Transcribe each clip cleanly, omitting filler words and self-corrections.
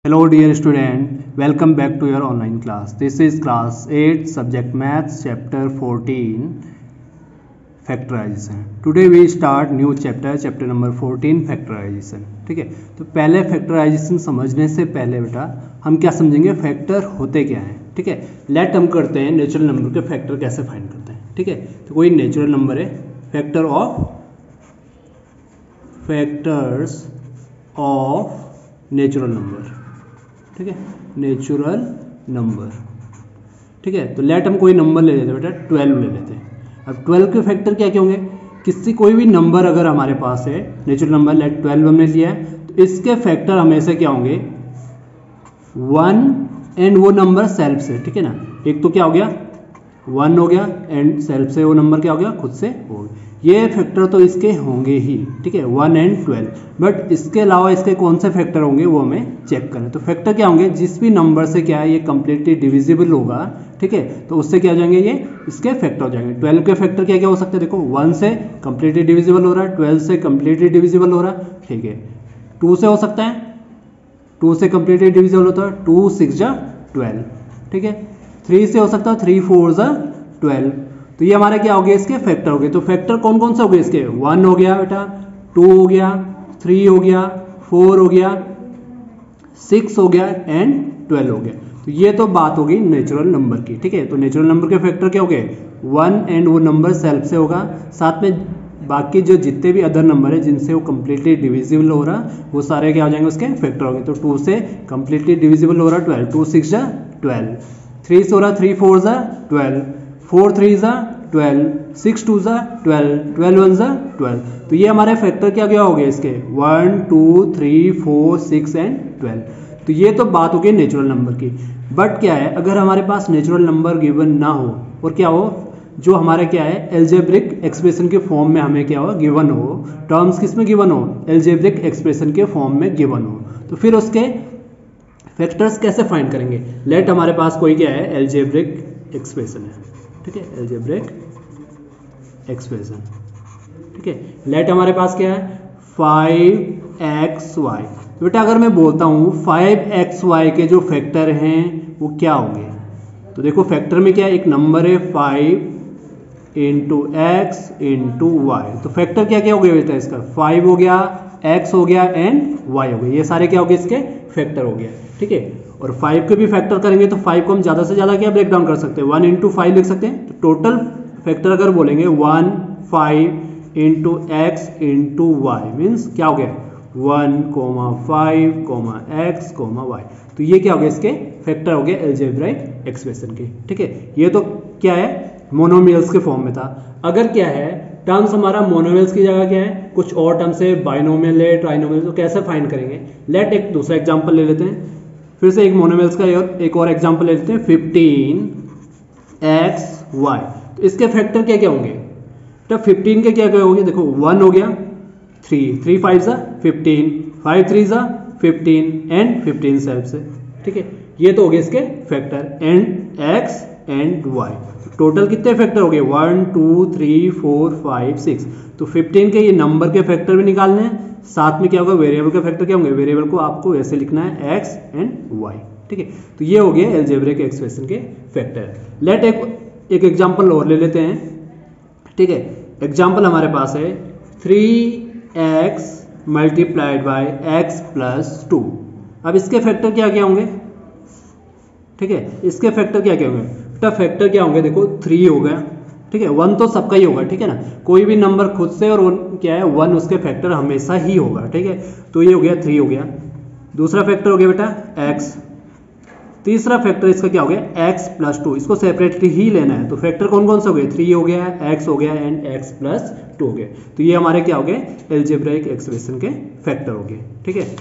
Hello dear student, welcome back to your online class. This is class 8 subject maths chapter 14 factorization. Today we start new chapter number 14 factorization. ठीक है, तो पहले factorization समझने से पहले बेटा हम क्या समझेंगे, फैक्टर होते क्या हैं. ठीक है, लेट हम करते हैं नेचुरल नंबर के फैक्टर कैसे फाइंड करते हैं. ठीक है, तो कोई नेचुरल नंबर है, फैक्टर्स ऑफ नेचुरल नंबर. ठीक है, नेचुरल नंबर. ठीक है, तो लेट हम कोई नंबर ले लेते हैं बेटा, 12 ले लेते हैं. अब 12 के फैक्टर क्या क्या होंगे, किसी कोई भी नंबर अगर हमारे पास है, नेचुरल नंबर लेट 12 हमने लिया है, तो इसके फैक्टर हमेशा क्या होंगे, 1 एंड वो नंबर सेल्फ से. ठीक है ना, एक तो क्या हो गया 1 हो गया एंड सेल्फ से वो नंबर क्या हो गया, खुद से हो गया. ये फैक्टर तो इसके होंगे ही. ठीक है, 1 एंड 12, बट इसके अलावा इसके कौन से फैक्टर होंगे वो हमें चेक करें. तो फैक्टर क्या होंगे, जिस भी नंबर से क्या है ये कंप्लीटली डिविजिबल होगा. ठीक है, तो उससे क्या हो जाएंगे, ये इसके फैक्टर हो जाएंगे. 12 के फैक्टर क्या क्या हो सकते हैं, देखो 1 से कंप्लीटली डिविजिबल हो रहा है, 12 से कंप्लीटली डिविजिबल हो रहा है. ठीक है, 2 से हो सकता है, 2 से कंप्लीटली डिविजिबल होता है, 2 6 जा 12. ठीक है, 3 से हो सकता है, 3 4 जा 12. तो ये हमारे क्या हो गए, इसके फैक्टर हो गए. तो फैक्टर कौन कौन से हो गए इसके, 1 हो गया बेटा, 2 हो गया, 3 हो गया, 4 हो गया, 6 हो गया एंड 12 हो गया. तो ये तो बात होगी नेचुरल नंबर की. ठीक है, तो नेचुरल नंबर के फैक्टर क्या हो गए, 1 एंड वो नंबर सेल्फ से होगा, साथ में बाकी जो जितने भी अदर नंबर है जिनसे वो कंप्लीटली डिविजिबल हो रहा वो सारे क्या हो जाएंगे, उसके फैक्टर हो गए. तो 2 से कंप्लीटली डिविजिबल हो रहा 12, 2 6 जा 12, 3 से हो रहा 3 4 जा 12, 4 3 जा 12, 6 2 जा 12, 12 1 जा 12. तो ये हमारे फैक्टर क्या क्या हो गए इसके, 1 2 3 4 6 एंड 12. तो ये तो बात हो गई नेचुरल नंबर की. बट क्या है, अगर हमारे पास नेचुरल नंबर गिवन ना हो और क्या हो, जो हमारे क्या है एल्जेब्रिक एक्सप्रेशन के फॉर्म में हमें क्या हो गिवन हो, टर्म्स किस में गिवन हो, एल्जेब्रिक एक्सप्रेशन के फॉर्म में गिवन हो, तो फिर उसके फैक्टर्स कैसे फाइंड करेंगे. लेट हमारे पास कोई क्या है एल्जेब्रिक एक्सप्रेशन है. ठीक है, एल्जेब्रिक एक्सप्रेशन. ठीक है, लेट हमारे पास क्या है 5xy. तो बेटा अगर मैं बोलता हूँ 5xy के जो फैक्टर हैं वो क्या होंगे, तो देखो फैक्टर में क्या है, एक नंबर है 5 इंटू एक्स इंटू वाई. तो फैक्टर क्या क्या हो गया बेटा इसका, 5 हो गया, x हो गया एंड y हो गया. ये सारे क्या हो गए इसके फैक्टर हो गया. ठीक है, और 5 के भी फैक्टर करेंगे तो 5 को हम ज़्यादा से ज़्यादा क्या ब्रेक डाउन कर सकते हैं, 1 इंटू 5 लिख सकते हैं. तो टोटल फैक्टर अगर बोलेंगे 1 5 into x into y means क्या हो गया 1 5 x y. तो ये क्या हो गया, इसके फैक्टर हो गया एल्जेब्राइक एक्सप्रेशन के. ठीक है, ये तो क्या है मोनोमियल्स के फॉर्म में था. अगर क्या है टर्म्स हमारा मोनोमियल्स की जगह क्या है, कुछ और टर्म्स है, बाइनोमियल है, ट्राइनोमियल, तो कैसे फाइंड करेंगे. लेट एक दूसरा एग्जांपल ले लेते हैं, फिर से एक मोनोमियल्स का एक और एग्जांपल ले लेते हैं, 15xy. तो इसके फैक्टर क्या क्या होंगे, तो 15 के क्या क्या होंगे, देखो 1 हो गया, 3 5 जा 15, 5 3 जा 15 एंड 15 सेल्फ से. ठीक है, ये तो हो गए इसके factor and x and y. Total कितने फैक्टर हो गए, 1 2 3 4 5 6. तो 15 के ये नंबर के फैक्टर भी निकालने हैं, साथ में क्या होगा वेरिएबल के फैक्टर क्या होंगे, वेरिएबल को आपको ऐसे लिखना है x एंड y. ठीक है, तो ये हो गए एल्जेब्रिक एक्सप्रेशन के फैक्टर. लेट एक एग्जांपल और ले लेते हैं. ठीक है, एग्जांपल हमारे पास है 3x multiplied by x plus 2. अब इसके फैक्टर क्या क्या होंगे. ठीक है, इसके फैक्टर क्या क्या होंगे, तो फैक्टर क्या होंगे, देखो 3 हो गया. ठीक है, 1 तो सबका ही होगा. ठीक है ना, कोई भी नंबर खुद से और क्या है 1 उसके फैक्टर हमेशा ही होगा. ठीक है, तो ये हो गया 3 हो गया. दूसरा फैक्टर हो गया बेटा x. तीसरा फैक्टर इसका क्या हो गया x प्लस 2. इसको सेपरेटली ही लेना है. तो फैक्टर कौन कौन से हो गए, 3 हो गया, x हो गया एंड x प्लस 2 हो गया. तो ये हमारे क्या हो गए एल्जेब्राइक एक्सप्रेशन के फैक्टर हो गए. ठीक है,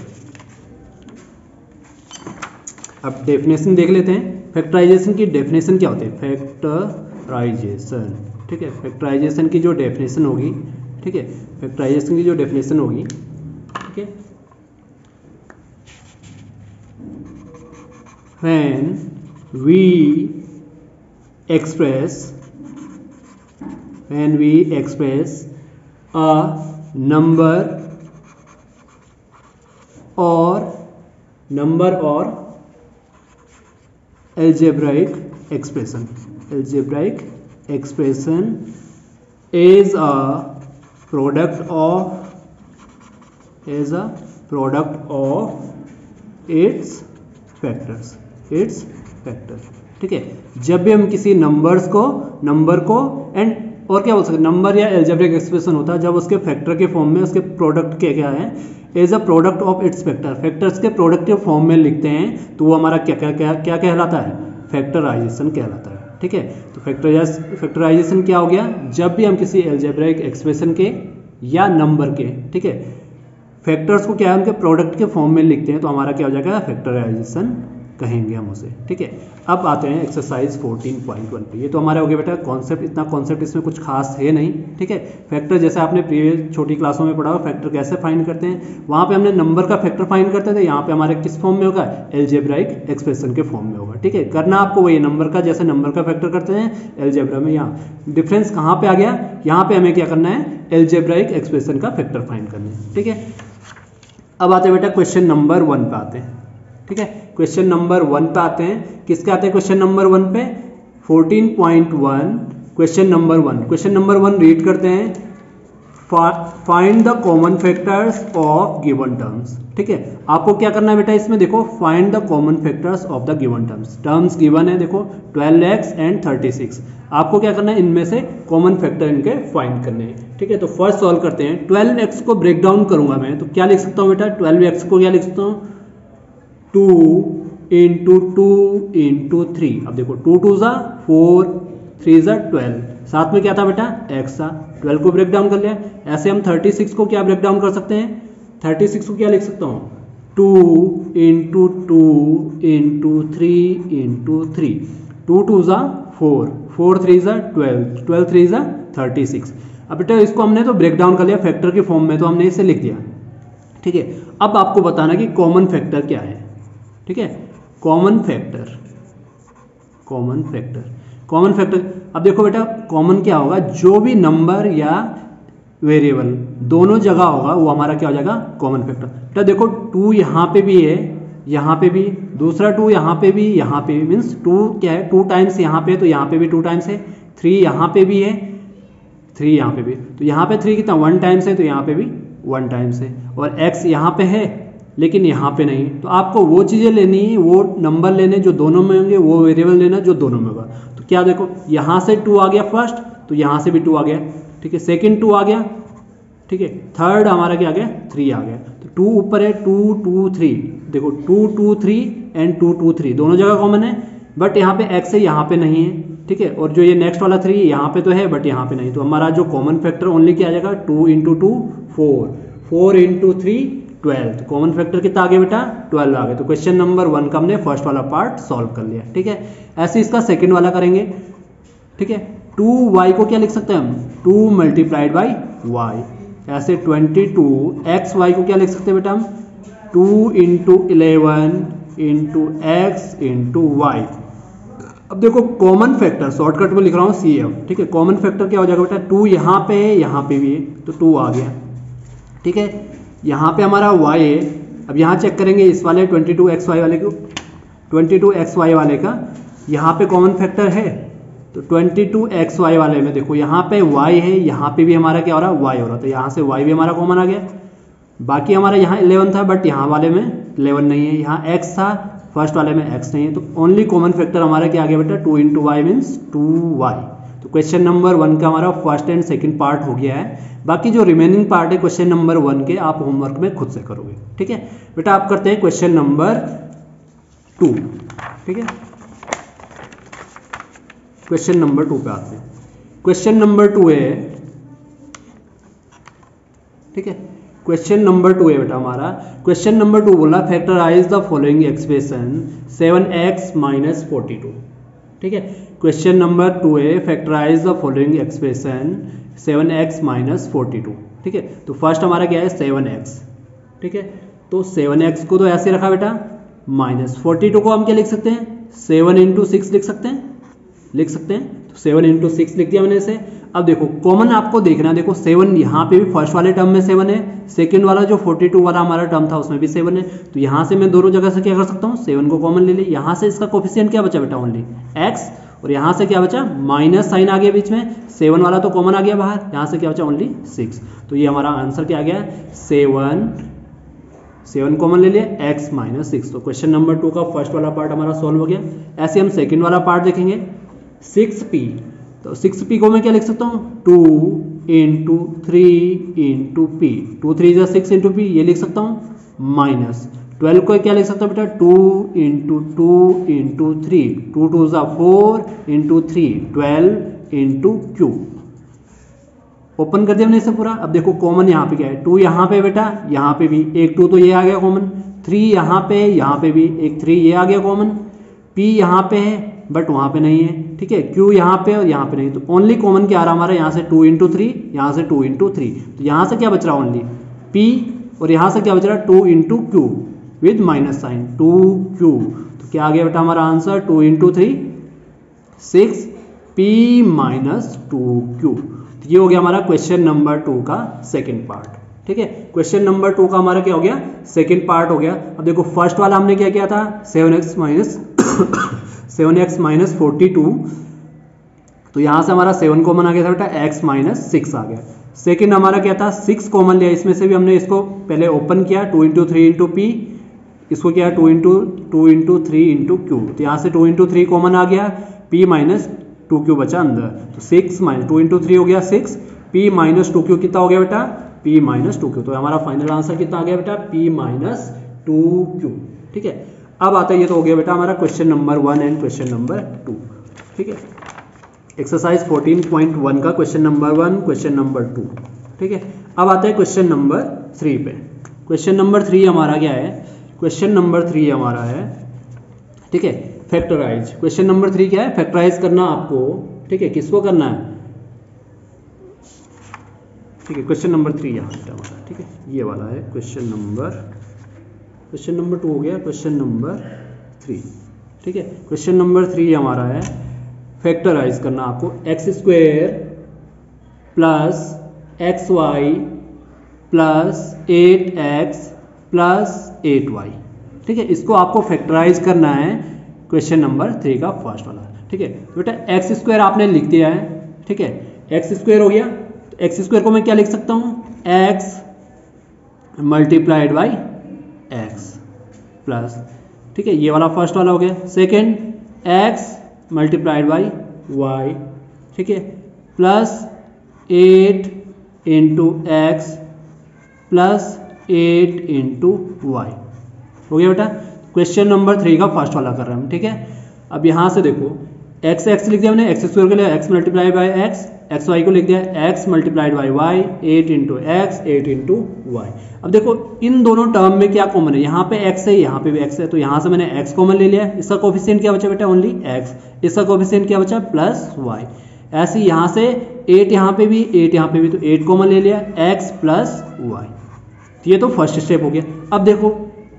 अब डेफिनेशन देख लेते हैं. फैक्टराइजेशन की डेफिनेशन क्या होती है, फैक्टराइजेशन. ठीक है, फैक्टराइजेशन की जो डेफिनेशन होगी, ठीक है, फैक्टराइजेशन की जो डेफिनेशन होगी, ठीक है, when we express a number or number और algebraic expression is a product of its factors ठीक है। जब भी हम किसी नंबर को एंड और क्या बोल सकते, नंबर या एल्जेब्रिक एक्सप्रेशन होता है जब उसके फैक्टर के फॉर्म में उसके प्रोडक्ट के क्या है, as a product of its factor, factors के प्रोडक्ट के फॉर्म में लिखते हैं तो वो हमारा क्या कहलाता है, फैक्टराइजेशन कहलाता है। ठीक है, तो फैक्टराइजेशन क्या हो गया, जब भी हम किसी एल्जेब्रिक एक्सप्रेशन के या नंबर के, ठीक है, फैक्टर्स को क्या है उनके प्रोडक्ट के फॉर्म में लिखते हैं तो हमारा क्या हो जाएगा, फैक्टराइजेशन कहेंगे हम उसे। ठीक है, अब आते हैं एक्सरसाइज 14.1 पे। ये तो हमारा हो गया बेटा कॉन्सेप्ट, इतना कॉन्सेप्ट इसमें कुछ खास है नहीं। ठीक है, फैक्टर जैसे आपने प्रीवियस छोटी क्लासों में पढ़ा हो, फैक्टर कैसे फाइंड करते हैं, वहाँ पे हमने नंबर का फैक्टर फाइंड करते थे, यहाँ पे हमारे किस फॉर्म में होगा, एल्जेब्राइक एक्सप्रेशन के फॉर्म में होगा। ठीक है, करना आपको वही नंबर का, जैसे नंबर का फैक्टर करते हैं एल्जेब्रा में। यहाँ डिफरेंस कहाँ पे आ गया, यहाँ पे हमें क्या करना है, एल्जेब्राइक एक्सप्रेशन का फैक्टर फाइंड करना है। ठीक है, अब आते हैं बेटा क्वेश्चन नंबर 1 पे आते हैं। ठीक है, क्वेश्चन नंबर 1 पे आते हैं, किसके आते हैं क्वेश्चन नंबर 1 पे, 14.1 question number 1। Question number 1 read करते हैं, find the common factors of given terms. ठीक है, आपको क्या करना है बेटा, इसमें देखो find the common factors of the given terms. Terms given है, देखो 12x एंड 36। आपको क्या करना है, इनमें से कॉमन फैक्टर इनके फाइंड करने हैं। ठीक है, तो फर्स्ट सॉल्व करते हैं। 12x को ब्रेक डाउन करूंगा मैं, तो क्या लिख सकता हूँ बेटा, 12x को क्या लिख सकता हूँ, 2 इंटू 2 इंटू 3। अब देखो 2 2 4, 3 12, साथ में क्या था बेटा, x था। 12 को ब्रेक डाउन कर लिया। ऐसे हम 36 को क्या ब्रेक डाउन कर सकते हैं, 36 को क्या लिख सकता हूँ, 2 इंटू 2 इंटू 3 इंटू 3। 2 2 4, 4 3 12, 12 3 36। अब बेटा इसको हमने तो ब्रेक डाउन कर लिया फैक्टर के फॉर्म में, तो हमने इसे लिख दिया। ठीक है, अब आपको बताना कि कॉमन फैक्टर क्या है। ठीक है, कॉमन फैक्टर, अब देखो बेटा कॉमन क्या होगा, जो भी नंबर या वेरिएबल दोनों जगह होगा वो हमारा क्या हो जाएगा, कॉमन फैक्टर। बेटा देखो 2 यहाँ पे भी है, यहाँ पे भी, दूसरा 2 यहाँ पे भी, यहाँ पे भी, मीन्स 2 क्या है, 2 टाइम्स यहाँ पे, तो यहाँ पे भी 2 टाइम्स है। 3 यहाँ पे भी है, 3 यहाँ पे भी, तो यहाँ पे 3 कितना 1 टाइम्स है, तो यहाँ पे भी 1 टाइम्स है। और x यहाँ पे है लेकिन यहाँ पे नहीं, तो आपको वो चीज़ें लेनी है, वो नंबर लेने जो दोनों में होंगे, वो वेरिएबल लेना जो दोनों में होगा। तो क्या देखो यहाँ से 2 आ गया फर्स्ट, तो यहाँ से भी 2 आ गया। ठीक है, सेकंड 2 आ गया। ठीक है, थर्ड हमारा क्या आ गया, 3 आ गया। तो 2 ऊपर है, 2 2 3, देखो 2 2 3 एंड 2 2 3 दोनों जगह कॉमन है, बट यहाँ पे x है, यहाँ पे नहीं है। ठीक है, और जो ये नेक्स्ट वाला 3 यहाँ पे तो है बट यहाँ पे नहीं, तो हमारा जो कॉमन फैक्टर ओनली क्या आ जाएगा, 2 इंटू 2 4, 4 इंटू 3 12। तो कॉमन फैक्टर कितना आ गया बेटा, 12 आ गया। तो क्वेश्चन नंबर 1 का हमने फर्स्ट वाला पार्ट सॉल्व कर लिया। ठीक है, ऐसे इसका सेकंड वाला करेंगे। ठीक है, 2y को क्या लिख सकते हैं हम, 2 मल्टीप्लाइड बाई y। ऐसे 22xy को क्या लिख सकते हैं बेटा हम, 2 into 11 into x into y। अब देखो कॉमन फैक्टर शॉर्टकट में लिख रहा हूँ CF। ठीक है, कॉमन फैक्टर क्या हो जाएगा बेटा, 2 यहाँ पे है, यहाँ पे भी है, तो 2 आ गया। ठीक है, यहाँ पे हमारा y है। अब यहाँ चेक करेंगे इस वाले 22xy वाले को, 22xy वाले का यहाँ पे कॉमन फैक्टर है, तो 22xy वाले में देखो यहाँ पे y है, यहाँ पे भी हमारा क्या हो रहा है, y हो रहा है, तो यहाँ से y भी हमारा कॉमन आ गया। बाकी हमारा यहाँ 11 था बट यहाँ वाले में 11 नहीं है, यहाँ x था फर्स्ट वाले में x नहीं है, तो ओनली कॉमन फैक्टर हमारा क्या आ गया बेटा, 2 इंटू वाई मीन्स 2y। तो क्वेश्चन नंबर 1 का हमारा फर्स्ट एंड सेकंड पार्ट हो गया है। बाकी जो रिमेनिंग पार्ट है क्वेश्चन नंबर 1 के आप होमवर्क में खुद से करोगे। ठीक है बेटा, आप करते हैं क्वेश्चन नंबर 2। ठीक है, क्वेश्चन नंबर 2 पे आते हैं। क्वेश्चन नंबर 2 है, ठीक है, क्वेश्चन नंबर 2 है बेटा हमारा। क्वेश्चन नंबर 2 बोला factorise the following expression 7x minus 42। ठीक है, क्वेश्चन नंबर 2 है factorise the following expression 7x minus 42। ठीक है, तो फर्स्ट हमारा क्या है 7x। ठीक है, तो 7x को तो ऐसे रखा बेटा, माइनस 42 को हम क्या लिख सकते हैं, 7 इंटू 6 लिख सकते हैं, तो 7 इंटू 6 लिख दिया मैंने इसे। अब देखो कॉमन आपको देखना है, देखो 7 यहाँ पे भी फर्स्ट वाले टर्म में 7 है, सेकंड वाला जो 42 वाला हमारा टर्म था उसमें भी 7 है, तो यहाँ से मैं दोनों जगह से क्या कर सकता हूँ, 7 को कॉमन ले ली। यहाँ से इसका कोफिशिएंट क्या बचा बेटा, ओनली x, और यहाँ से क्या बचा, माइनस साइन आ गया बीच में, 7 वाला तो कॉमन आ गया बाहर, यहाँ से क्या बचा, ओनली 6। तो ये हमारा आंसर क्या आ गया, 7 कॉमन ले लिया, x माइनस 6। तो क्वेश्चन नंबर 2 का फर्स्ट वाला पार्ट हमारा सॉल्व हो गया। ऐसे हम सेकंड वाला पार्ट देखेंगे, 6p। तो 6p को मैं क्या लिख सकता हूँ, 2 इंटू 3 इंटू p, 2 3 जा 6 इंटू p, ये लिख सकता हूँ, माइनस 12 को क्या लिख सकता हूँ बेटा, 2 इंटू 2 इंटू 3, 2 2 जा 4 इंटू 3, 12 इंटू q। ओपन कर दिया हमने इसे पूरा। अब देखो कॉमन यहाँ पे क्या है, 2 यहाँ पे बेटा, यहाँ पे भी एक 2 तो ये आ गया कॉमन, 3 यहाँ पे भी एक 3 ये आ गया कॉमन, p यहाँ पे है बट वहाँ पे नहीं है, ठीक है, q यहाँ पे और यहाँ पे नहीं, तो ओनली कॉमन क्या आ रहा हमारा, यहाँ से 2 इंटू 3, यहाँ से 2 इंटू 3, तो यहाँ से क्या बच रहा ओनली p, और यहाँ से क्या बच रहा 2 into q with minus sign, 2q। तो क्या आ गया बेटा हमारा answer, 2 into 3 6 p minus 2q। तो ये हो गया हमारा क्वेश्चन नंबर 2 का सेकेंड पार्ट, ठीक है। क्वेश्चन नंबर 2 का हमारा क्या हो गया, सेकेंड पार्ट हो गया। अब देखो फर्स्ट वाला हमने क्या किया था, 7x माइनस 42, तो यहाँ से हमारा 7 कॉमन आ गया था बेटा, x माइनस 6 आ गया। सेकेंड हमारा क्या था, 6 कॉमन लिया, इसमें से भी हमने इसको पहले ओपन किया, 2 इंटू 3 इंटू p, इसको क्या 2 इंटू 3 इंटू q, तो यहाँ से 2 इंटू 3 कॉमन आ गया, p माइनस 2q बचा अंदर, तो 6 माइनस 2 इंटू 3 हो गया 6, p माइनस 2q कितना हो गया बेटा, p माइनस 2q। तो हमारा फाइनल आंसर कितना आ गया बेटा, p माइनस 2q, ठीक है। अब आता है, ये तो हो गया बेटा हमारा question number 1 and question number 2, ठीक है। एक्सरसाइज 14.1 का क्वेश्चन नंबर 1, क्वेश्चन नंबर 2, ठीक है। अब आता है क्वेश्चन नंबर 3 पे। क्वेश्चन नंबर 3 हमारा क्या है, क्वेश्चन नंबर 3 हमारा है, ठीक है, फैक्टराइज। क्वेश्चन नंबर 3 क्या है, फैक्टराइज करना आपको, ठीक है, किसको करना है, ठीक है। क्वेश्चन नंबर 3 यहाँ पे हमारा, ठीक है, ये वाला है क्वेश्चन नंबर 2 हो गया, क्वेश्चन नंबर 3, ठीक है। क्वेश्चन नंबर 3 हमारा है फैक्टराइज करना आपको, x² plus xy plus 8x plus 8y, ठीक है, इसको आपको फैक्टराइज करना है, क्वेश्चन नंबर 3 का फर्स्ट वाला, ठीक है। बेटा x² आपने लिख दिया है, ठीक है, x² हो गया, तो x² को मैं क्या लिख सकता हूँ, x multiplied by x plus, ठीक है, ये वाला फर्स्ट वाला हो गया। Second x multiplied by y, ठीक है, plus 8 into x plus 8 into y हो गया बेटा। क्वेश्चन नंबर 3 का फर्स्ट वाला कर रहे हैं हम, ठीक है। अब यहाँ से देखो x लिख दिया हमने, x² के लिए x multiplied by x, xy को लिख दिया x multiplied by y, 8 into x 8 into y। अब देखो इन दोनों टर्म में क्या कॉमन है, यहाँ पे x है, यहाँ पे भी x है, तो यहाँ से मैंने x कॉमन ले लिया, इसका कोफिशिएंट क्या बचा बेटा, ओनली x, इसका कोफिशिएंट क्या बचा, प्लस y। ऐसे यहाँ से 8 यहाँ पे भी 8 यहाँ पे भी, तो 8 कॉमन ले लिया, x प्लस y। तो ये तो फर्स्ट स्टेप हो गया। अब देखो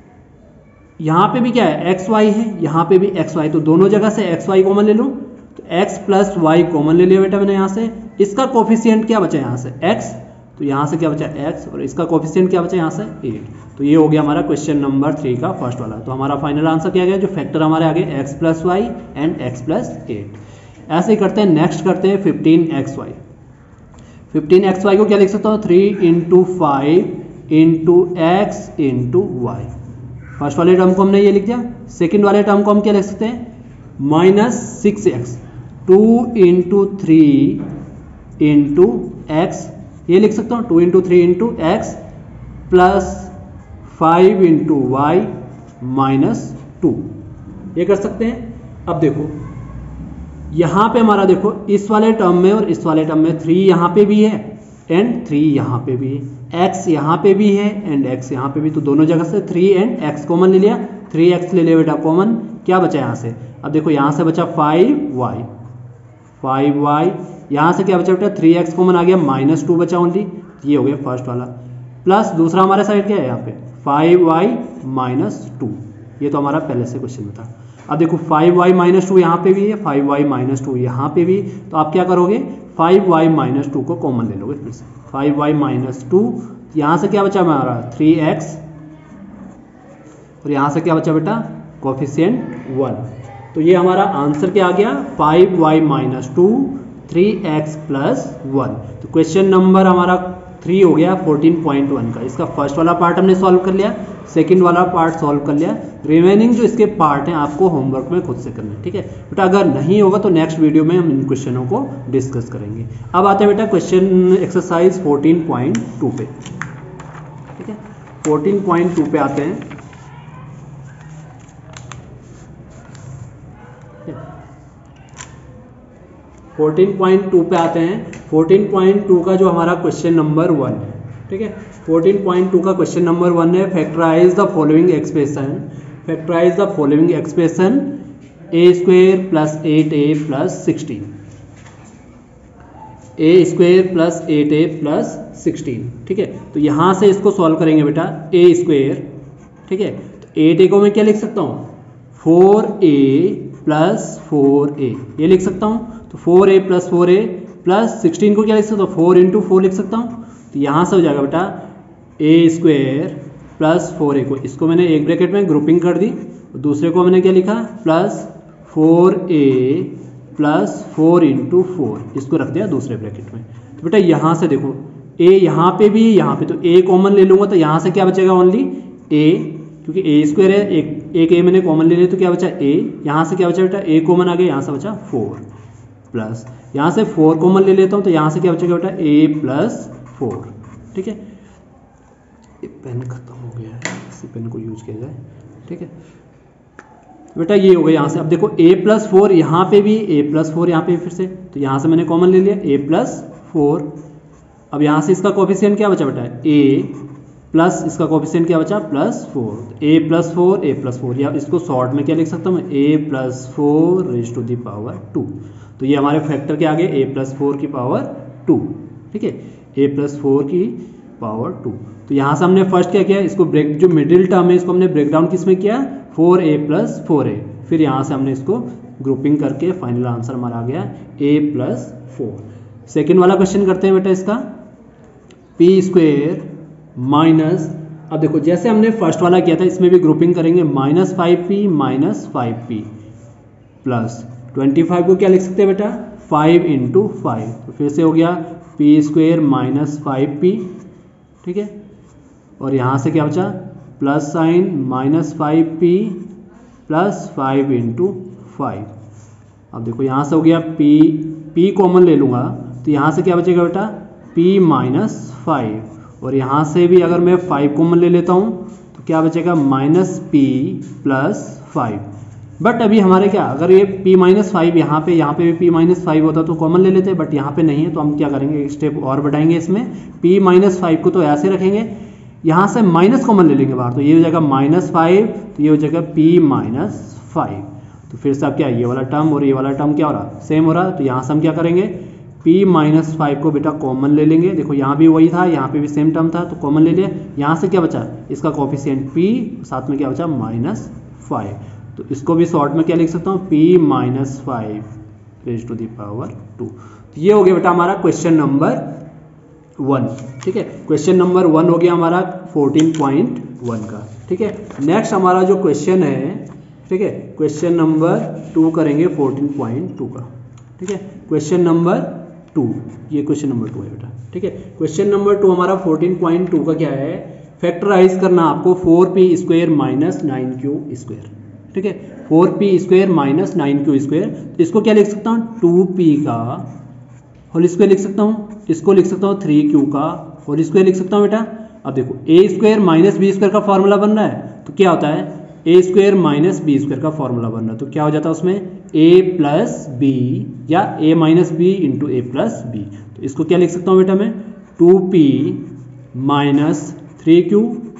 यहाँ पे भी क्या है, एक्स वाई है, यहाँ पे भी एक्स वाई, तो दोनों जगह से एक्स वाई कॉमन ले लूँ, तो x प्लस वाई कॉमन ले लिया बेटा मैंने यहाँ से। इसका कोफिशिएंट क्या बचा यहाँ से, x, तो यहाँ से क्या बचा x, और इसका कोफिशिएंट क्या बचा यहाँ से 8। तो ये हो गया हमारा क्वेश्चन नंबर 3 का फर्स्ट वाला। तो हमारा फाइनल आंसर क्या गया, जो फैक्टर हमारे आगे x plus y and x plus 8। ऐसे ही करते हैं, नेक्स्ट करते हैं 15xy। 15xy को क्या लिख सकता हूँ, 3 into 5 into x into y. First वाले टर्म को हमने ये लिख दिया। सेकेंड वाले टर्म को हम क्या लिख सकते हैं, -6x, 2 इंटू 3 इंटू एक्स, ये लिख सकता हूँ 2 into 3 into x plus 5 into y -2, ये कर सकते हैं। अब देखो यहाँ पे हमारा देखो इस वाले टर्म में और इस वाले टर्म में 3 यहाँ पे भी है एंड 3 यहाँ पे भी है, x यहाँ पे भी है एंड x यहाँ पे भी, तो दोनों जगह से 3 एंड x कॉमन ले लिया, 3x ले लिया बेटा कॉमन। क्या बचा यहाँ से, अब देखो यहाँ से बचा 5y, यहाँ से क्या बचा बेटा 3x कॉमन आ गया, -2 बचा ओनली, ये हो गया फर्स्ट वाला। प्लस दूसरा हमारे साइड क्या है यहाँ पे 5y -2, ये तो हमारा पहले से क्वेश्चन में था। अब देखो 5y -2 यहाँ पे भी है, 5y -2 यहाँ पे भी, तो आप क्या करोगे 5y माइनस 2 को कॉमन ले लोगे फिर से 5y माइनस 2, यहाँ से क्या बचा हमारा 3x और यहाँ से क्या बचा बेटा कोफिशिएंट 1। तो ये हमारा आंसर क्या आ गया 5y माइनस 2 3x प्लस 1। तो क्वेश्चन नंबर हमारा 3 हो गया 14.1 का। इसका फर्स्ट वाला पार्ट हमने सॉल्व कर लिया, सेकंड वाला पार्ट सॉल्व कर लिया, रिमेनिंग जो इसके पार्ट हैं आपको होमवर्क में खुद से करना है, ठीक है बेटा। अगर नहीं होगा तो नेक्स्ट वीडियो में हम इन क्वेश्चनों को डिस्कस करेंगे। अब आते हैं बेटा क्वेश्चन एक्सरसाइज 14.2 पे, ठीक है 14.2 पे आते हैं। 14.2 पे आते हैं। 14.2 का जो हमारा क्वेश्चन नंबर 1 है, ठीक है 14.2 का क्वेश्चन नंबर 1 है factorise the following expression, factorise the following expression a square plus 8a plus 16, a square plus 8a plus 16, ठीक है। तो यहाँ से इसको सॉल्व करेंगे बेटा ए स्क्वायर, ठीक है। तो 8a को मैं क्या लिख सकता हूँ 4a प्लस 4a, ये लिख सकता हूँ। तो 4a प्लस 4a प्लस 16 को क्या लिख सकता हूँ 4 इंटू 4 लिख सकता हूँ। तो यहाँ से हो जाएगा बेटा ए स्क्वायर प्लस 4a को, इसको मैंने एक ब्रैकेट में ग्रुपिंग कर दी, दूसरे को मैंने क्या लिखा प्लस 4a प्लस 4 इंटू 4, इसको रख दिया दूसरे ब्रैकेट में। तो बेटा यहाँ से देखो a यहाँ पे भी यहाँ पे, तो a कॉमन ले लूँगा तो यहाँ से क्या बचेगा ओनली a, क्योंकि a स्क्वायर है, एक a मैंने कॉमन ले लिया तो क्या बचा a, यहाँ से क्या बचा बेटा a कॉमन आ गया, यहाँ से बचा 4 प्लस यहाँ से 4 कॉमन ले लेता हूँ तो यहाँ से क्या बचेगा बेटा a प्लस 4, ठीक है। ये पेन खत्म हो गया है, इसी पेन को यूज किया जाए, ठीक है बेटा। ये हो गया यहाँ से। अब देखो a प्लस 4 यहाँ पे भी, a प्लस 4 यहाँ पे फिर से, तो यहाँ से मैंने कॉमन ले लिया a प्लस 4। अब यहाँ से इसका कोफिशिएंट क्या बचा बेटा a प्लस इसका कोफिशिएंट क्या बचा plus 4, a plus 4 a plus 4, या इसको शॉर्ट में क्या लिख सकता हूँ मैं a plus 4 raise to the power 2। तो ये हमारे फैक्टर के आगे a प्लस 4 की पावर 2, ठीक है a प्लस 4 की पावर 2। तो यहाँ से हमने फर्स्ट क्या किया, इसको ब्रेक जो मिडिल टर्म है इसको हमने ब्रेक डाउन किस में किया 4a प्लस 4a, फिर यहाँ से हमने इसको ग्रुपिंग करके फाइनल आंसर हमारा आ गया a प्लस 4। सेकेंड वाला क्वेश्चन करते हैं बेटा इसका p स्क्वेयर माइनस, अब देखो जैसे हमने फर्स्ट वाला किया था इसमें भी ग्रुपिंग करेंगे, minus 5p minus 5p plus 25 को क्या लिख सकते हैं बेटा 5 इंटू 5, तो फिर से हो गया p स्क्वेयर माइनस 5p, ठीक है। और यहाँ से क्या बचा plus sign minus 5p plus 5 into 5। अब देखो यहाँ से हो गया p कॉमन ले लूँगा तो यहाँ से क्या बचेगा बेटा p माइनस 5, और यहाँ से भी अगर मैं 5 कॉमन ले लेता हूँ तो क्या बचेगा माइनस p प्लस 5। बट अभी हमारे क्या, अगर ये p माइनस 5 यहाँ पे भी p माइनस 5 होता तो कॉमन ले लेते, बट यहाँ पे नहीं है तो हम क्या करेंगे एक स्टेप और बढ़ाएंगे इसमें, p माइनस 5 को तो ऐसे रखेंगे, यहाँ से माइनस कॉमन ले लेंगे बाहर, तो ये हो जाएगा माइनस 5, तो ये हो जाएगा p माइनस 5। तो फिर से अब क्या ये वाला टर्म और ये वाला टर्म क्या हो रहा सेम हो रहा, तो यहाँ से हम क्या करेंगे p माइनस 5 को बेटा कॉमन ले लेंगे। देखो यहाँ भी वही था, यहाँ पे भी सेम टर्म था तो कॉमन ले लिया। यहाँ से क्या बचा इसका कोफिशिएंट p, साथ में क्या बचा माइनस 5, तो इसको भी शॉर्ट में क्या लिख सकता हूँ p minus 5 raise to the power 2। तो ये हो गया बेटा हमारा क्वेश्चन नंबर 1, ठीक है। क्वेश्चन नंबर 1 हो गया हमारा 14.1 का, ठीक है। नेक्स्ट हमारा जो क्वेश्चन है, ठीक है, क्वेश्चन नंबर 2 करेंगे 14.2 का, ठीक है। क्वेश्चन नंबर 2, ये क्वेश्चन नंबर 2 है बेटा, ठीक है। क्वेश्चन नंबर 2 हमारा 14.2 का क्या है, फैक्टराइज करना आपको 4p square minus 9q square, ठीक है। 4p square minus 9q square, तो इसको क्या लिख सकता हूँ 2p का होल स्क्वायर लिख सकता हूँ, इसको लिख सकता हूँ 3q का होल स्क्वायर लिख सकता हूँ बेटा। अब देखो a square minus b square का फॉर्मूला बन रहा है, तो क्या होता है a square minus b square का फॉर्मूला बन रहा है, तो क्या हो जाता है उसमें a प्लस b या a minus b into a plus b। तो इसको क्या लिख सकता हूँ बेटा मैं 2p minus 3q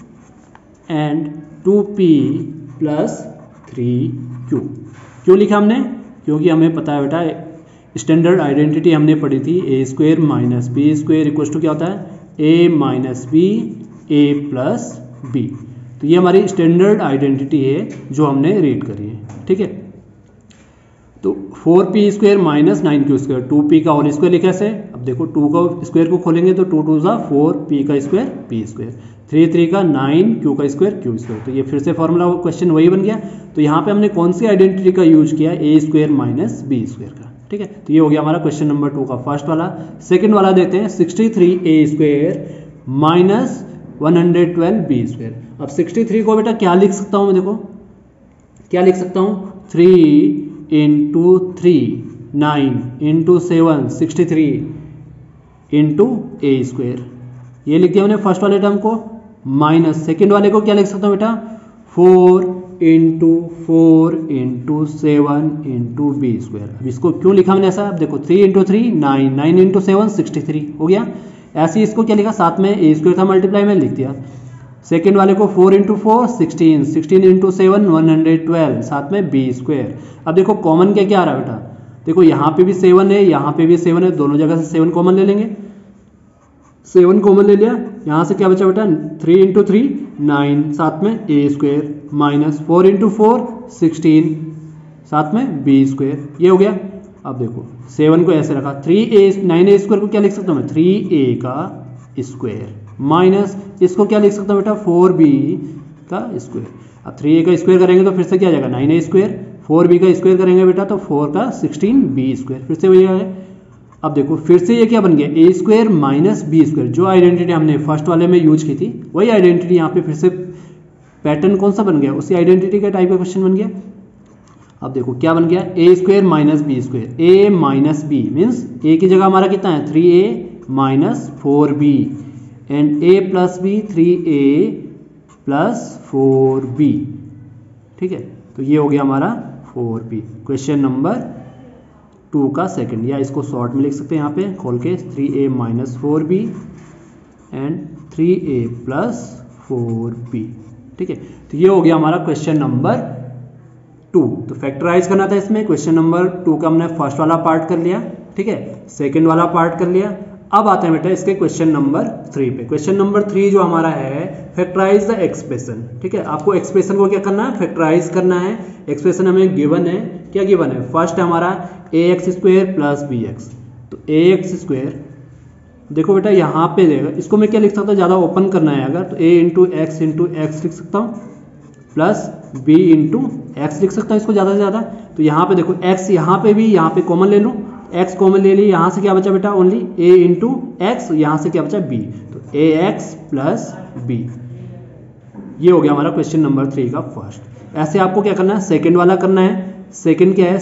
and 2p plus 3q। क्यों लिखा हमने, क्योंकि हमें पता है बेटा स्टैंडर्ड आइडेंटिटी हमने पढ़ी थी a square minus b square equal to क्या होता है a minus b a plus b। तो ये हमारी स्टैंडर्ड आइडेंटिटी है जो हमने रीड करी है, ठीक है। तो 4p² माइनस 9q², 2p का होल स्क्वायर लिखा है। अब देखो 2 का स्क्वायर को खोलेंगे तो 2 2 ज़ा 4, p का स्क्वायर p², 3 3 का 9, q का स्क्वायर q²। तो ये फिर से फॉर्मूला क्वेश्चन वही बन गया। तो यहाँ पे हमने कौन सी आइडेंटिटी का यूज किया, a² माइनस b² का। ठीक है, तो ये हो गया हमारा क्वेश्चन नंबर 2 का फर्स्ट वाला। सेकंड वाला देखते हैं, 63a² माइनस 112b²। अब 63 को बेटा क्या लिख सकता हूँ मैं, देखो क्या लिख सकता हूँ, 3 इंटू 3 9 इंटू 7 63 इंटू a², ये लिख दिया मैंने फर्स्ट वाले टर्म को। माइनस सेकेंड वाले को क्या लिख सकता हूँ बेटा, 4 इंटू 4 इंटू 7 इंटू b²। अब इसको क्यों लिखा मैंने ऐसा, अब देखो 3 इंटू 3 9, 9 इंटू 7 63 हो गया। ऐसे ही इसको क्या लिखा, साथ में a² था मल्टीप्लाई में लिख दिया। सेकेंड वाले को 4 इंटू 4 16, 16 इंटू 7 112, साथ में b²। अब देखो कॉमन क्या क्या आ रहा है बेटा, देखो यहाँ पे भी 7 है, यहाँ पे भी 7 है, दोनों जगह से 7 कॉमन ले लेंगे। 7 कॉमन ले लिया, यहाँ से क्या बचा बेटा, 3 इंटू 3 9, साथ में a² माइनस 4 इंटू 4 16, साथ में b², ये हो गया। अब देखो 7 को ऐसे रखा, 9a² को क्या लिख सकता हूँ मैं, 3a का स्क्वायर माइनस इसको क्या लिख सकता हूँ बेटा, 4b का स्क्वायर। अब 3a का स्क्वायर करेंगे तो फिर से क्या आ जाएगा, 9a², 4b का स्क्वायर करेंगे बेटा तो 4 का 16b², फिर से वही आ गया। अब देखो फिर से ये क्या बन गया, a² माइनस b², जो आइडेंटिटी हमने फर्स्ट वाले में यूज की थी वही आइडेंटिटी यहाँ पे फिर से पैटर्न कौन सा बन गया, उसी आइडेंटिटी का टाइप का क्वेश्चन बन गया। अब देखो क्या बन गया, a² minus b², a minus b means a की जगह हमारा कितना है 3a minus 4b and a plus b 3a plus 4b। ठीक है, तो ये हो गया हमारा 4b, क्वेश्चन नंबर 2 का सेकंड, या इसको शॉर्ट में लिख सकते हैं यहाँ पे खोल के, 3a minus 4b and 3a plus 4b। ठीक है, तो ये हो गया हमारा क्वेश्चन नंबर 2। तो फैक्टराइज करना था इसमें, क्वेश्चन नंबर 2 का हमने फर्स्ट वाला पार्ट कर लिया। ठीक है, सेकंड वाला पार्ट कर लिया। अब आते हैं बेटा इसके क्वेश्चन नंबर 3 पे। क्वेश्चन नंबर 3 जो हमारा है, फैक्टराइज द एक्सप्रेशन। ठीक है, आपको एक्सप्रेशन को क्या करना है, फैक्टराइज करना है। एक्सप्रेशन हमें गिवन है, क्या गिवन है, फर्स्ट है हमारा ax² प्लस bx। तो ax², देखो बेटा यहाँ पे देगा, इसको मैं क्या लिख सकता हूँ, ज़्यादा ओपन करना है अगर तो a इंटू x लिख सकता हूँ, प्लस b इंटू एक्स लिख सकता हूँ इसको ज़्यादा से ज़्यादा। तो यहाँ पे देखो x यहाँ पे भी, यहाँ पे कॉमन ले लूँ, x कॉमन ले ली, यहाँ से क्या बचा बेटा ओनली a इंटू एक्स, यहाँ से क्या बचा b, तो ax प्लस b। ये हो गया हमारा क्वेश्चन नंबर 3 का फर्स्ट। ऐसे आपको क्या करना है, सेकंड वाला करना है। सेकंड क्या है,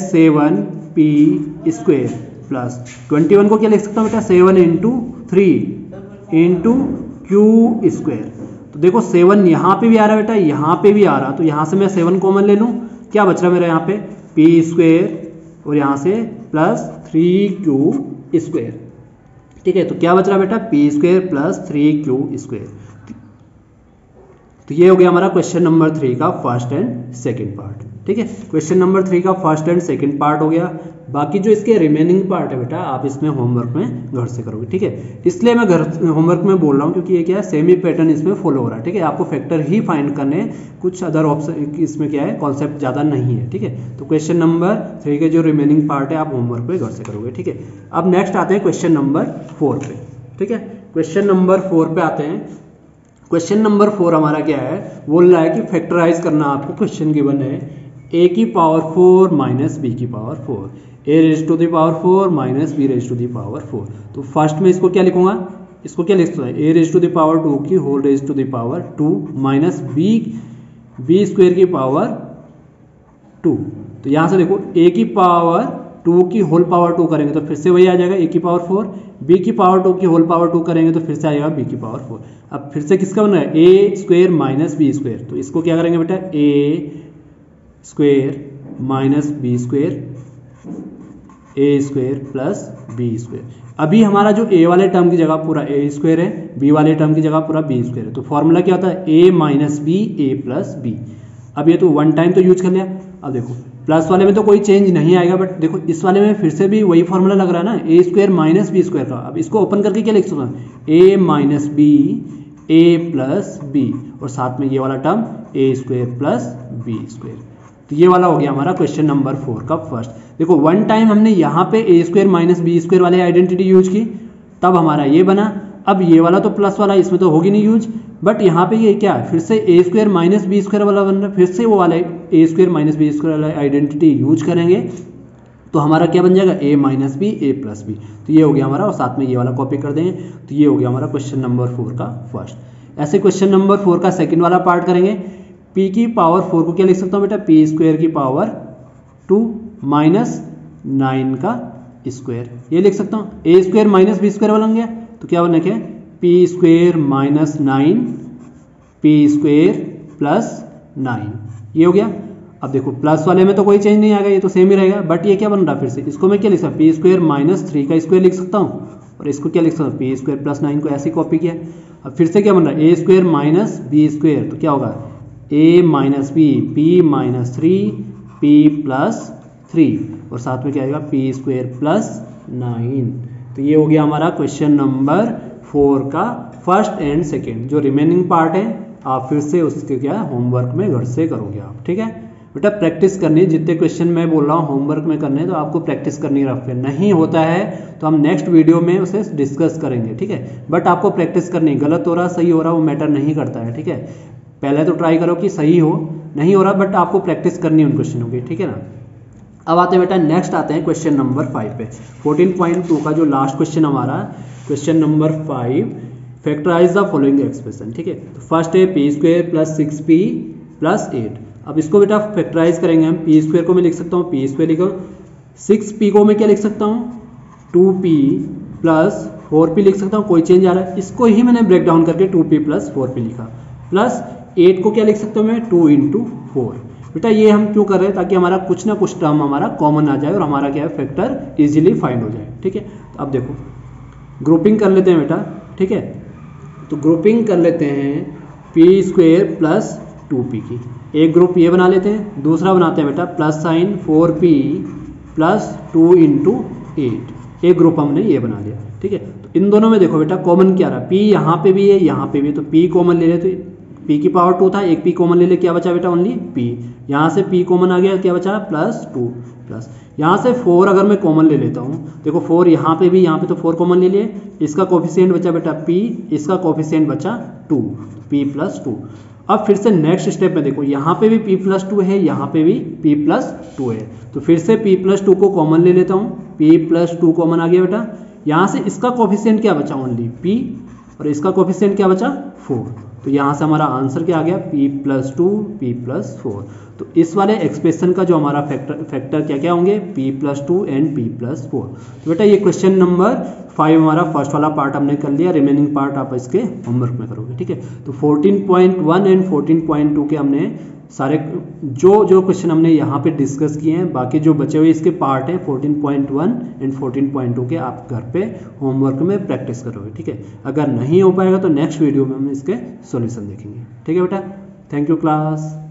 7p² प्लस 21 को क्या लिख सकता हूँ बेटा, 7 इंटू 3 इंटू q²। तो देखो 7 यहाँ पे भी आ रहा है बेटा, यहाँ पे भी आ रहा, तो यहाँ से मैं 7 कॉमन ले लूँ, क्या बच रहा है मेरा यहाँ पे p² और यहाँ से प्लस 3q²। ठीक है, तो क्या बच रहा है बेटा, p² प्लस 3q²। तो ये हो गया हमारा क्वेश्चन नंबर 3 का फर्स्ट एंड सेकंड पार्ट। ठीक है, क्वेश्चन नंबर 3 का फर्स्ट एंड सेकंड पार्ट हो गया। बाकी जो इसके रिमेनिंग पार्ट है बेटा, आप इसमें होमवर्क में घर से करोगे। ठीक है, इसलिए मैं घर होमवर्क में बोल रहा हूँ क्योंकि ये क्या है, सेमी पैटर्न इसमें फॉलो हो रहा है। ठीक है, आपको फैक्टर ही फाइंड करने, कुछ अदर ऑप्शन इसमें क्या है, कॉन्सेप्ट ज़्यादा नहीं है। ठीक है, तो क्वेश्चन नंबर 3 के जो रिमेनिंग पार्ट है आप होमवर्क में घर से करोगे। ठीक है, अब नेक्स्ट आते हैं क्वेश्चन नंबर 4 पे। ठीक है, क्वेश्चन नंबर 4 पे आते हैं। क्वेश्चन नंबर 4 हमारा क्या है, बोल रहा है कि फैक्टराइज करना आपको क्वेश्चन गिवन है, a की पावर 4 माइनस b की power 4, a raise to the power 4 minus b raise to the power 4। तो फर्स्ट में इसको क्या लिखूंगा, इसको क्या लिख सकता है, a raise to the power 2 की whole raise to the power 2 minus b² की पावर 2। तो यहाँ से देखो a की पावर 2 की होल पावर 2 करेंगे तो फिर से वही आ जाएगा a की पावर 4, b की पावर 2 की होल पावर 2 करेंगे तो फिर से आएगा b की पावर 4। अब फिर से किसका बना है, a² माइनस b²। तो इसको क्या करेंगे बेटा, a² minus b² a² plus b²। अभी हमारा जो a वाले टर्म की जगह पूरा a² है, b वाले टर्म की जगह पूरा b² है। तो फॉर्मूला क्या होता है, a minus b a plus b। अब ये तो वन टाइम तो यूज कर लिया। अब देखो प्लस वाले में तो कोई चेंज नहीं आएगा, बट देखो इस वाले में फिर से भी वही फॉर्मूला लग रहा है ना, a² माइनस b² का। अब इसको ओपन करके क्या लिख सकता हूँ, a minus b a plus b और साथ में ये वाला टर्म a² प्लस b²। तो ये वाला हो गया हमारा क्वेश्चन नंबर 4 का फर्स्ट। देखो वन टाइम हमने यहाँ पे A square minus B square वाली आइडेंटिटी यूज की, तब हमारा ये बना। अब ये वाला तो प्लस वाला, इसमें तो होगी नहीं यूज, बट यहाँ पे ये क्या है, फिर से A square minus B square वाला बन रहा है, फिर से वो वाला A square minus B square वाला आइडेंटिटी यूज करेंगे, तो हमारा क्या बन जाएगा, A minus B A plus B. तो ये हो गया हमारा, और साथ में ये वाला कॉपी कर देंगे। तो ये हो गया हमारा क्वेश्चन नंबर 4 का फर्स्ट। ऐसे क्वेश्चन नंबर 4 का सेकंड वाला पार्ट करेंगे। पी की पावर 4 को क्या लिख सकता हूँ बेटा, पी स्क्वायर की पावर 2 माइनस 9 का स्क्वायर, ये लिख सकता हूँ। A square minus B square बन गया, तो क्या बना क्या, P square minus 9 P square plus 9, ये हो गया। अब देखो प्लस वाले में तो कोई चेंज नहीं आएगा, ये तो सेम ही रहेगा, बट ये क्या बन रहा है फिर से, इसको मैं क्या लिख सकता हूँ, पी स्क्वायर माइनस 3 का स्क्वायर लिख सकता हूँ, और इसको क्या लिख सकता हूँ, पी स्क्वायर प्लस 9 को ऐसे कॉपी किया। अब फिर से क्या बन रहा है, A square minus B square, तो क्या होगा, A minus B P minus 3 P plus 3, और साथ में क्या आएगा, पी स्क्वायर प्लस 9। तो ये हो गया हमारा क्वेश्चन नंबर 4 का फर्स्ट एंड सेकेंड। जो रिमेनिंग पार्ट है आप फिर से उसके क्या होमवर्क में घर से करोगे आप, ठीक है बेटा। प्रैक्टिस करनी है, जितने क्वेश्चन मैं बोल रहा हूँ होमवर्क में करने, तो आपको प्रैक्टिस करनी रफ है। नहीं होता है तो हम नेक्स्ट वीडियो में उसे डिस्कस करेंगे, ठीक है। बट आपको प्रैक्टिस करनी, गलत हो रहा सही हो रहा वो मैटर नहीं करता है, ठीक है। पहले तो ट्राई करो कि सही हो, नहीं हो रहा बट आपको प्रैक्टिस करनी है उन क्वेश्चनों की, ठीक है ना। अब आते हैं बेटा, नेक्स्ट आते हैं क्वेश्चन नंबर 5 पे। 14.2 का जो लास्ट क्वेश्चन हमारा, question number 5, factorise the following expression, ठीक है। तो फर्स्ट है P square plus 6p plus 8। अब इसको बेटा फैक्टराइज करेंगे हम। पी स्क्वायर को मैं लिख सकता हूँ, पी स्क्वायर लिखो, 6p को मैं क्या लिख सकता हूँ, 2p प्लस 4p लिख सकता हूँ, कोई चेंज आ रहा है, इसको ही मैंने ब्रेक डाउन करके 2p प्लस 4p लिखा, प्लस 8 को क्या लिख सकता हूँ मैं, 2 × 4। बेटा ये हम क्यों कर रहे हैं, ताकि हमारा कुछ ना कुछ टर्म हमारा कॉमन आ जाए और हमारा क्या है, फैक्टर इजीली फाइंड हो जाए, ठीक है। तो अब देखो ग्रुपिंग कर लेते हैं बेटा, ठीक है। तो ग्रुपिंग कर लेते हैं पी स्क्वायर प्लस 2p की, एक ग्रुप ये बना लेते हैं, दूसरा बनाते हैं बेटा प्लस साइन 4p प्लस 2 × 8, एक ग्रुप हमने ये बना लिया, ठीक है। तो इन दोनों में देखो बेटा कॉमन क्या रहा, p यहाँ पे भी है यहाँ पे भी, तो p कॉमन ले ले, तो p की पावर 2 था, एक p कॉमन ले ले, क्या बचा बेटा, ओनली p। यहाँ से p कॉमन आ गया, क्या बचा, प्लस 2, प्लस यहाँ से 4 अगर मैं कॉमन ले लेता हूँ, देखो 4 यहाँ पे भी, यहाँ पे तो 4 कॉमन ले लिए, इसका कोफिशिएंट बचा बेटा p, इसका कोफिशिएंट बचा 2, p प्लस 2। अब फिर से नेक्स्ट स्टेप में देखो, यहाँ पे भी p प्लस 2 है, यहाँ पे भी p प्लस 2 है, तो फिर से p प्लस 2 को कॉमन ले लेता हूँ, p प्लस 2 कॉमन आ गया बेटा। यहाँ से इसका कोफिशिएंट क्या बचा, ओनली p, और इसका कोफिशिएंट क्या बचा, 4। तो यहाँ से हमारा आंसर क्या आ गया, p प्लस 2 p प्लस 4। तो इस वाले एक्सप्रेशन का जो हमारा फैक्टर क्या क्या होंगे, p plus 2 and p plus 4। तो बेटा ये क्वेश्चन नंबर 5 हमारा फर्स्ट वाला पार्ट हमने कर लिया, रिमेनिंग पार्ट आप इसके होमवर्क में करोगे, ठीक है। तो 14.1 एंड 14.2 के हमने सारे जो क्वेश्चन हमने यहाँ पे डिस्कस किए हैं, बाकी जो बचे हुए इसके पार्ट हैं 14.1 एंड 14.2 के आप घर पे होमवर्क में प्रैक्टिस करोगे, ठीक है। अगर नहीं हो पाएगा तो नेक्स्ट वीडियो में हम इसके सॉल्यूशन देखेंगे, ठीक है बेटा। Thank you class.